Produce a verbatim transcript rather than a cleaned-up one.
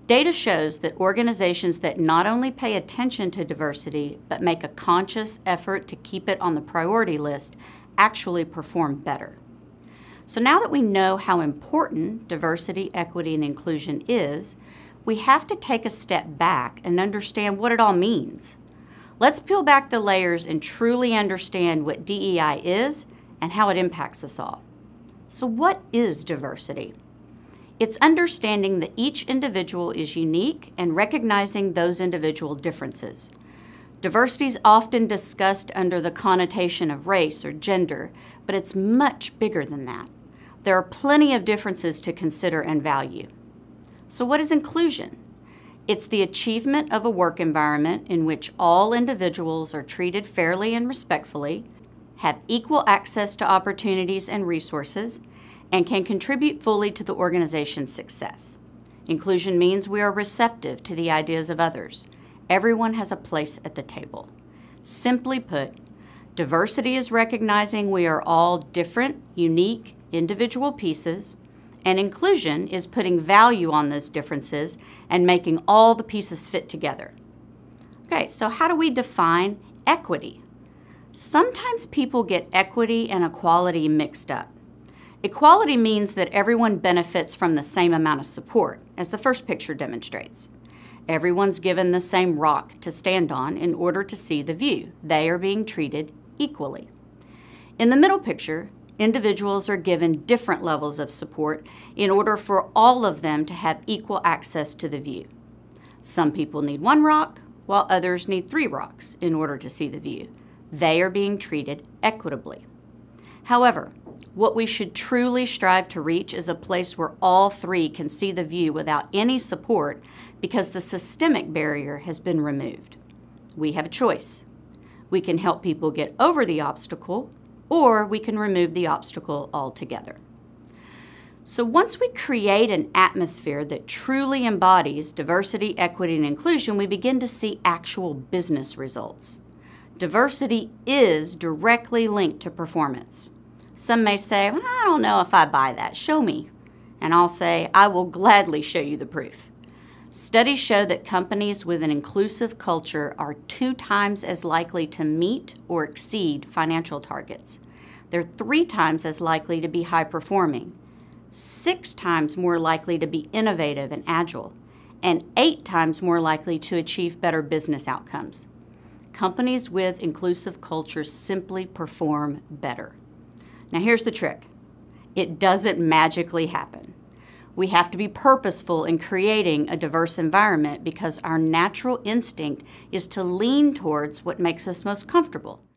Data shows that organizations that not only pay attention to diversity, but make a conscious effort to keep it on the priority list actually perform better. So now that we know how important diversity, equity, and inclusion is, we have to take a step back and understand what it all means. Let's peel back the layers and truly understand what D E I is and how it impacts us all. So what is diversity? It's understanding that each individual is unique and recognizing those individual differences. Diversity is often discussed under the connotation of race or gender, but it's much bigger than that. There are plenty of differences to consider and value. So what is inclusion? It's the achievement of a work environment in which all individuals are treated fairly and respectfully, have equal access to opportunities and resources, and can contribute fully to the organization's success. Inclusion means we are receptive to the ideas of others. Everyone has a place at the table. Simply put, diversity is recognizing we are all different, unique, individual pieces, and inclusion is putting value on those differences and making all the pieces fit together. Okay, so how do we define equity? Sometimes people get equity and equality mixed up. Equality means that everyone benefits from the same amount of support, as the first picture demonstrates. Everyone's given the same rock to stand on in order to see the view. They are being treated equally. In the middle picture, individuals are given different levels of support in order for all of them to have equal access to the view. Some people need one rock, while others need three rocks in order to see the view. They are being treated equitably. However, what we should truly strive to reach is a place where all three can see the view without any support because the systemic barrier has been removed. We have a choice. We can help people get over the obstacle, or we can remove the obstacle altogether. So once we create an atmosphere that truly embodies diversity, equity, and inclusion, we begin to see actual business results. Diversity is directly linked to performance. Some may say, well, I don't know if I buy that. Show me. And I'll say, I will gladly show you the proof. Studies show that companies with an inclusive culture are two times as likely to meet or exceed financial targets. They're three times as likely to be high performing, six times more likely to be innovative and agile, and eight times more likely to achieve better business outcomes. Companies with inclusive cultures simply perform better. Now here's the trick. It doesn't magically happen. We have to be purposeful in creating a diverse environment because our natural instinct is to lean towards what makes us most comfortable.